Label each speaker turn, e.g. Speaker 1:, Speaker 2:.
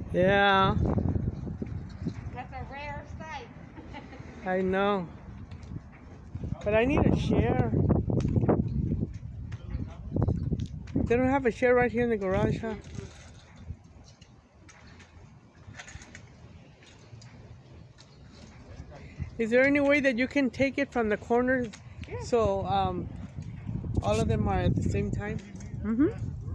Speaker 1: Yeah,
Speaker 2: That's a rare sight.
Speaker 1: I know. But I need a share. They don't have a share right here in the garage, huh? Is there any way that you can take it from the corners so all of them are at the same time? Mm-hmm.